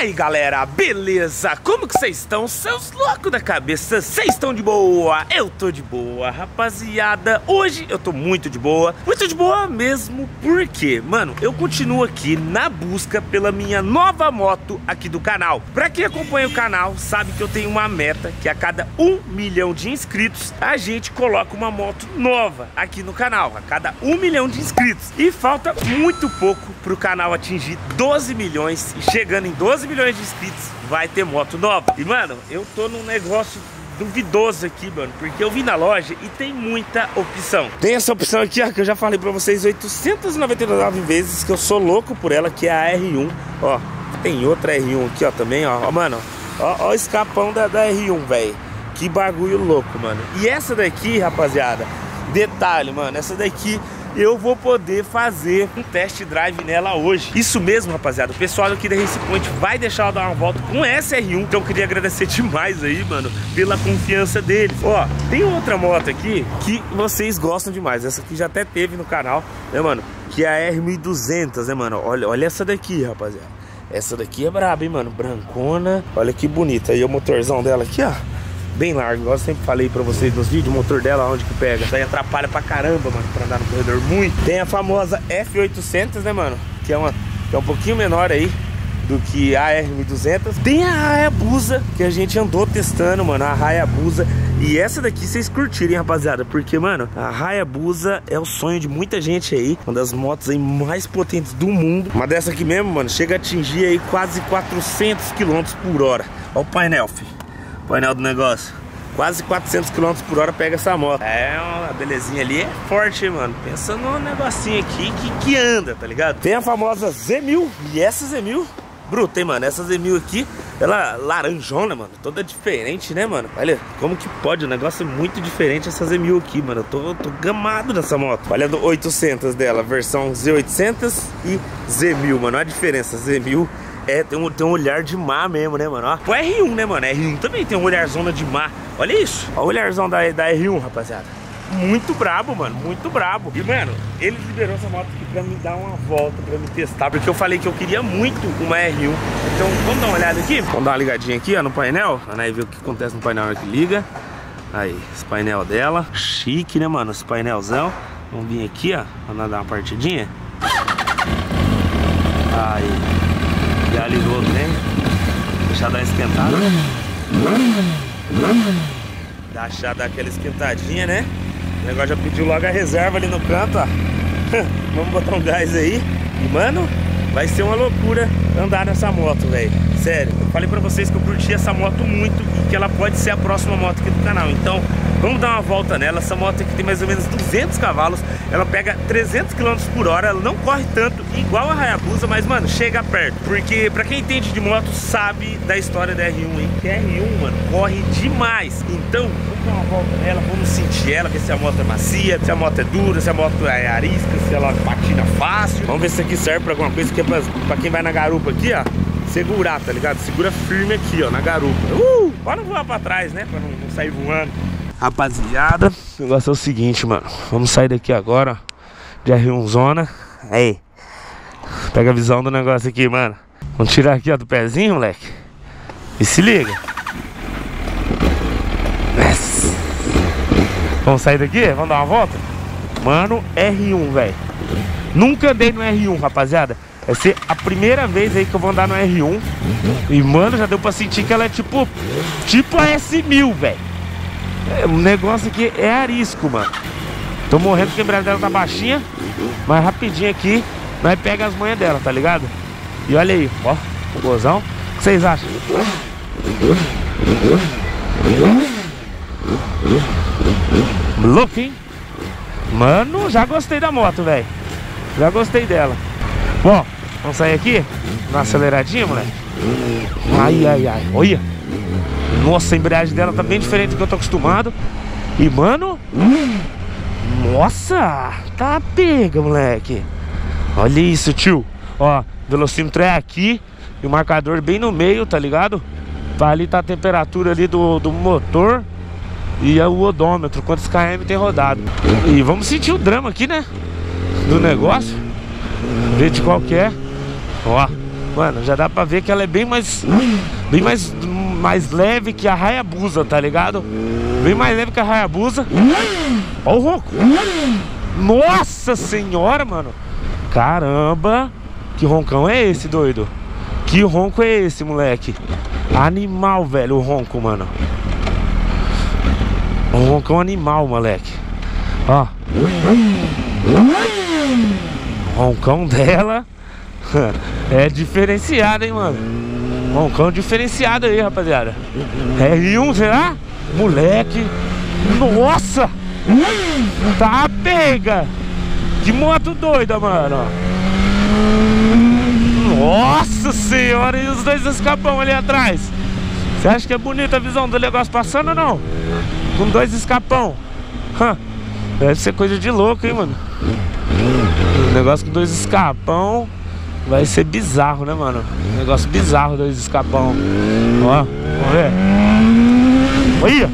aí galera, beleza? Como que vocês estão? Seus loucos da cabeça, vocês estão de boa? Eu tô de boa, rapaziada. Hoje eu tô muito de boa mesmo, porque, mano, eu continuo aqui na busca pela minha nova moto aqui do canal. Pra quem acompanha o canal, sabe que eu tenho uma meta que a cada 1 milhão de inscritos, a gente coloca uma moto nova aqui no canal, a cada 1 milhão de inscritos. E falta muito pouco pro canal atingir 12 milhões, e chegando em 12 milhões de inscritos, vai ter moto nova. E, mano, eu tô num negócio duvidoso aqui, mano, porque eu vim na loja e tem muita opção. Tem essa opção aqui, ó, que eu já falei pra vocês 899 vezes, que eu sou louco por ela, que é a R1. Ó, tem outra R1 aqui, ó, também, ó, mano. Ó o escapão da R1, velho. Que bagulho louco, mano. E essa daqui, rapaziada, detalhe, mano, essa daqui eu vou poder fazer um test drive nela hoje. Isso mesmo, rapaziada. O pessoal aqui da Race Point vai deixar eu dar uma volta com essa R1. Então eu queria agradecer demais aí, mano, pela confiança deles. Ó, tem outra moto aqui que vocês gostam demais. Essa aqui já até teve no canal, né, mano? Que é a R1200, né, mano? Olha essa daqui, rapaziada. Essa daqui é braba, hein, mano? Brancona. Olha que bonita. Aí o motorzão dela aqui, ó, bem largo, igual eu sempre falei pra vocês nos vídeos, o motor dela onde que pega. Isso aí atrapalha pra caramba, mano, pra andar no corredor muito. Tem a famosa F800, né, mano, que é um pouquinho menor aí do que a R1200. Tem a Hayabusa, que a gente andou testando, mano, a Hayabusa. E essa daqui vocês curtirem, rapaziada, porque, mano, a Hayabusa é o sonho de muita gente aí. Uma das motos aí mais potentes do mundo. Uma dessa aqui mesmo, mano, chega a atingir aí quase 400 km por hora. Olha o painel, filho. Painel do negócio, quase 400 km por hora pega essa moto. É, uma belezinha ali, é forte, hein, mano. Pensa num negocinho aqui que anda, tá ligado? Tem a famosa Z1000, e essa Z1000 bruta, hein, mano. Essa Z1000 aqui, ela laranjona, mano, toda diferente, né, mano? Olha, como que pode, o negócio é muito diferente essa Z1000 aqui, mano. Eu tô gamado nessa moto. Olha a 800 dela, versão Z800 e Z1000, mano. Olha a diferença, Z1000 tem um olhar de mar mesmo, né, mano? Ó, o R1, né, mano? R1 também tem um olhar zona de mar. Olha isso. Olha o olharzão da R1, rapaziada. Muito brabo, mano. Muito brabo. E, mano, ele liberou essa moto aqui pra me dar uma volta, pra me testar. Porque eu falei que eu queria muito uma R1. Então, vamos dar uma olhada aqui? Vamos dar uma ligadinha aqui, ó, no painel. Aí ver o que acontece no painel na hora que liga. Aí, esse painel dela. Chique, né, mano? Esse painelzão. Vamos vir aqui, ó. Vamos dar uma partidinha. Aí. Já ligou o trem. Deixa dar uma esquentada. Deixa dar aquela esquentadinha, né? O negócio já pediu logo a reserva ali no canto, ó. Vamos botar um gás aí. E, mano, vai ser uma loucura andar nessa moto, velho. Sério, eu falei pra vocês que eu curti essa moto muito e que ela pode ser a próxima moto aqui do canal. Então, vamos dar uma volta nela. Essa moto aqui tem mais ou menos 200 cavalos. Ela pega 300 km por hora. Ela não corre tanto igual a Hayabusa, mas, mano, chega perto. Porque pra quem entende de moto sabe da história da R1, hein? Que a R1, mano, corre demais. Então, vamos dar uma volta nela, vamos sentir ela, ver se a moto é macia, se a moto é dura, se a moto é arisca, se ela patina fácil. Vamos ver se isso aqui serve pra alguma coisa, que é pra quem vai na garupa aqui, ó, segurar, tá ligado? Segura firme aqui, ó, na garupa. Pode não voar pra trás, né? Pra não sair voando. Rapaziada, o negócio é o seguinte, mano. Vamos sair daqui agora, ó, de R1 zona. Aí, pega a visão do negócio aqui, mano. Vamos tirar aqui, ó, do pezinho, moleque. E se liga. Vamos sair daqui? Vamos dar uma volta? Mano, R1, velho. Nunca andei no R1, rapaziada. Vai ser a primeira vez aí que eu vou andar no R1. E, mano, já deu pra sentir que ela é tipo a S1000, velho. O negócio aqui é arisco, mano. Tô morrendo porque a embreagem dela tá baixinha, mas rapidinho aqui nós pega as manhas dela, tá ligado? E olha aí, ó, o gozão. O que vocês acham? Louco, hein? Mano, já gostei da moto, velho. Já gostei dela. Bom, vamos sair aqui? Uma aceleradinha, moleque. Ai, ai, ai. Olha. Nossa, a embreagem dela tá bem diferente do que eu tô acostumado. E, mano, nossa, tá pega, moleque. Olha isso, tio. Ó, velocímetro é aqui e o marcador bem no meio, tá ligado? Ali tá a temperatura ali do motor e o odômetro, quantos km tem rodado. E vamos sentir o drama aqui, né? Do negócio. Ver de qual que é. Ó, mano, já dá pra ver que ela é bem mais leve que a Hayabusa, tá ligado? Bem mais leve que a Hayabusa. Ó o ronco. Nossa senhora, mano. Caramba. Que roncão é esse, doido? Que ronco é esse, moleque? Animal, velho, o ronco, mano. Um roncão animal, moleque. Ó. O roncão dela é diferenciado, hein, mano. Roncão diferenciado aí, rapaziada. R1, será? Moleque. Nossa. Tá pega. Que moto doida, mano. Nossa senhora. E os dois escapão ali atrás. Você acha que é bonita a visão do negócio passando ou não? Com dois escapão. Deve ser coisa de louco, hein, mano. O negócio com dois escapão vai ser bizarro, né, mano? Negócio bizarro, dois escapão. Ó, vamos ver. Olha!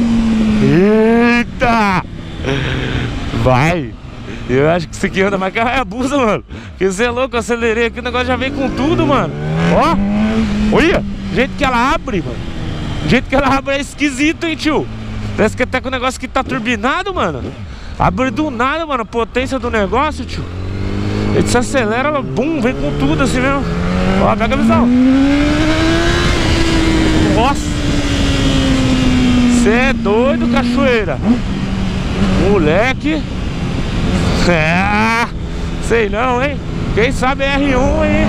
Eita! Vai! Eu acho que isso aqui anda mais que a Hayabusa, mano. Porque você é louco, eu acelerei aqui, o negócio já veio com tudo, mano. Ó! Olha! O jeito que ela abre, mano. O jeito que ela abre é esquisito, hein, tio? Parece que até com o negócio que tá turbinado, mano. Abre do nada, mano, a potência do negócio, tio. Ele se acelera, ela, bum, vem com tudo assim mesmo. Ó, pega a visão. Nossa. Cê é doido, cachoeira. Moleque. É, sei não, hein. Quem sabe é R1, hein.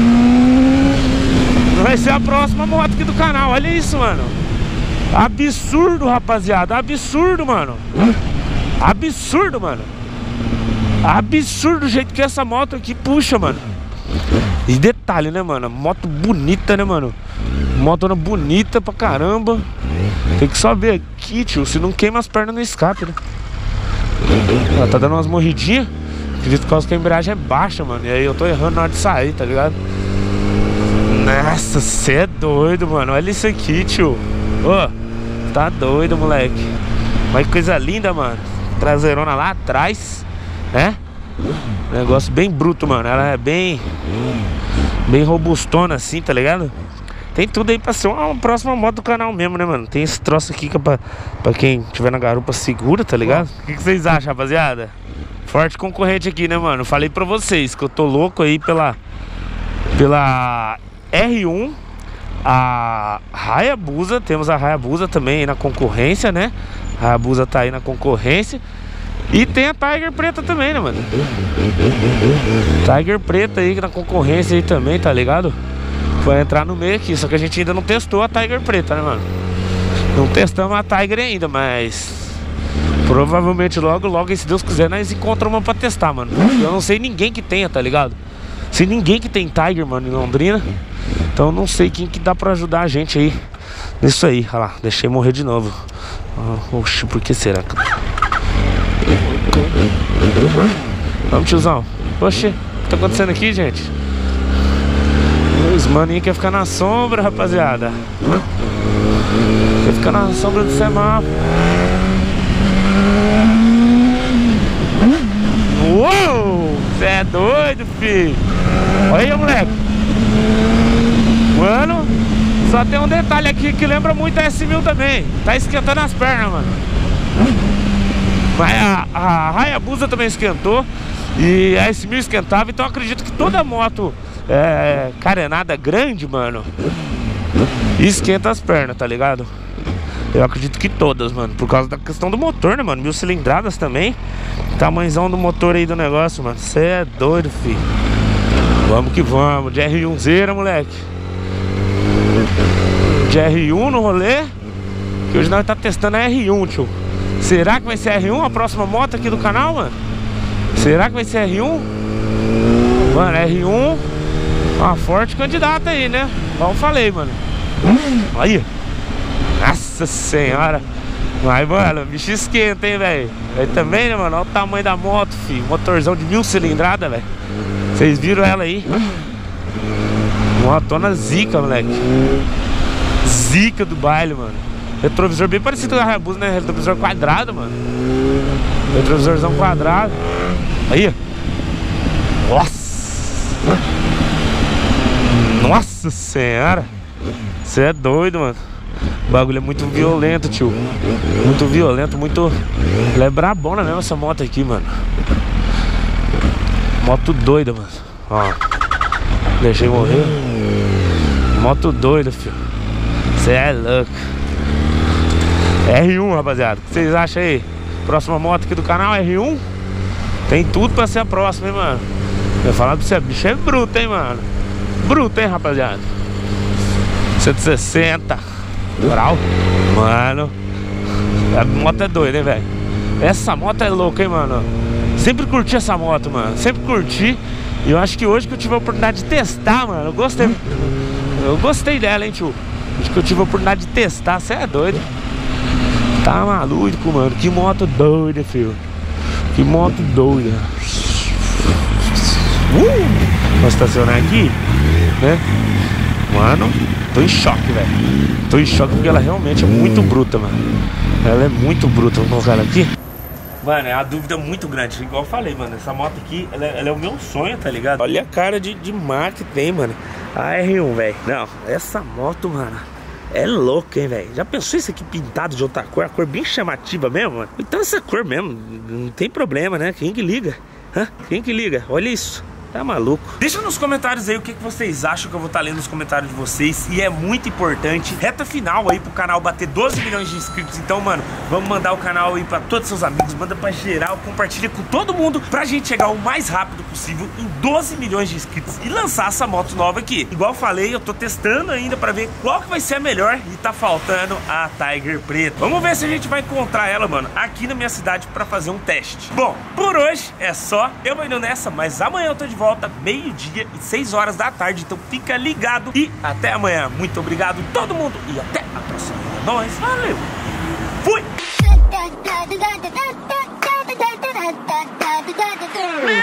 Vai ser a próxima moto aqui do canal. Olha isso, mano. Absurdo, rapaziada. Absurdo, mano. Absurdo, mano. Absurdo o jeito que essa moto aqui puxa, mano. E detalhe, né, mano? Moto bonita, né, mano? Motona bonita pra caramba. Tem que só ver aqui, tio, se não queima as pernas no escape, né? Ela tá dando umas morridinhas. Acredito por causa que a embreagem é baixa, mano. E aí eu tô errando na hora de sair, tá ligado? Nossa, cê é doido, mano. Olha isso aqui, tio. Ô, tá doido, moleque. Olha que coisa linda, mano. Traseirona lá atrás, né? Negócio bem bruto, mano. Ela é bem robustona assim, tá ligado? Tem tudo aí pra ser uma próxima moto do canal mesmo, né, mano? Tem esse troço aqui que é pra quem tiver na garupa segura, tá ligado? O que vocês acham, rapaziada? Forte concorrente aqui, né, mano? Falei pra vocês que eu tô louco aí pela R1, a Hayabusa. Temos a Hayabusa também aí na concorrência, né? A Hayabusa tá aí na concorrência. E tem a Tiger preta também, né, mano? Tiger preta aí na concorrência aí também, tá ligado? Vai entrar no meio aqui, só que a gente ainda não testou a Tiger preta, né, mano? Não testamos a Tiger ainda, mas provavelmente logo, se Deus quiser, nós encontramos uma pra testar, mano. Eu não sei ninguém que tenha, tá ligado? Sei ninguém que tem Tiger, mano, em Londrina. Então eu não sei quem que dá pra ajudar a gente aí nisso aí. Olha lá, deixei morrer de novo. Oxi, por que será? Vamos, tiozão. Oxi, o que tá acontecendo aqui, gente? Os maninhos querem ficar na sombra, rapaziada. Quer ficar na sombra do semáforo. Uou! Você é doido, filho. Olha aí, moleque. Mano, só tem um detalhe aqui que lembra muito a S1000 também. Tá esquentando as pernas, mano. Mas a Hayabusa também esquentou. E a S1000 esquentava. Então eu acredito que toda moto carenada grande, mano, esquenta as pernas, tá ligado? Eu acredito que todas, mano. Por causa da questão do motor, né, mano? 1000 cilindradas também. Tamanhozão do motor aí do negócio, mano. Cê é doido, filho. Vamos que vamos. De R1zeira, moleque. De R1 no rolê. Que hoje nós tá testando a R1, tio. Será que vai ser R1 a próxima moto aqui do canal, mano? Será que vai ser R1? Mano, R1 uma forte candidata aí, né? Como eu falei, mano. Aí. Nossa senhora. Mas, mano, o bicho esquenta, hein, velho. Aí também, né, mano? Olha o tamanho da moto, filho. Motorzão de 1000 cilindradas, velho. Vocês viram ela aí? Motona zica, moleque. Zica do baile, mano. Retrovisor bem parecido com a Hayabusa, né? Retrovisor quadrado, mano. Retrovisorzão quadrado. Aí. Nossa. Nossa senhora, você é doido, mano. O bagulho é muito violento, tio. Muito violento, muito... Ela é brabona mesmo essa moto aqui, mano. Moto doida, mano. Ó, deixei morrer. Moto doida, filho. Você é louco. R1, rapaziada. O que vocês acham aí? Próxima moto aqui do canal, R1. Tem tudo pra ser a próxima, hein, mano. Eu falar pra você, bicho é bruto, hein, mano. Bruto, hein, rapaziada. 160. Moral. Mano, a moto é doida, hein, velho. Essa moto é louca, hein, mano. Sempre curti essa moto, mano. Sempre curti. E eu acho que hoje que eu tive a oportunidade de testar, mano, eu gostei dela, hein, tio. Acho que eu tive a oportunidade de testar. Você é doido. Tá maluco, mano. Que moto doida, filho. Que moto doida. Vou estacionar aqui, né? Mano, tô em choque, velho. Tô em choque porque ela realmente é muito bruta, mano. Ela é muito bruta. Vou colocar ela aqui. Mano, é uma dúvida muito grande. Igual eu falei, mano, essa moto aqui, ela é o meu sonho, tá ligado? Olha a cara de mar que tem, mano. A R1, velho. Não, essa moto, mano, é louca, hein, velho. Já pensou isso aqui pintado de outra cor? A cor bem chamativa mesmo, mano. Então essa cor mesmo, não tem problema, né? Quem que liga? Hã? Quem que liga? Olha isso. Tá maluco? Deixa nos comentários aí o que vocês acham, que eu vou estar lendo nos comentários de vocês. E é muito importante, reta final aí pro canal bater 12 milhões de inscritos. Então, mano, vamos mandar o canal aí pra todos seus amigos. Manda pra geral, compartilha com todo mundo, pra gente chegar o mais rápido possível em 12 milhões de inscritos e lançar essa moto nova aqui. Igual eu falei, eu tô testando ainda pra ver qual que vai ser a melhor. E tá faltando a Tiger preta. Vamos ver se a gente vai encontrar ela, mano, aqui na minha cidade pra fazer um teste. Bom, por hoje é só. Eu vou indo nessa, mas amanhã eu tô de volta, meio-dia e 6 horas da tarde. Então fica ligado e até amanhã. Muito obrigado todo mundo e até a próxima. É nóis, valeu, fui!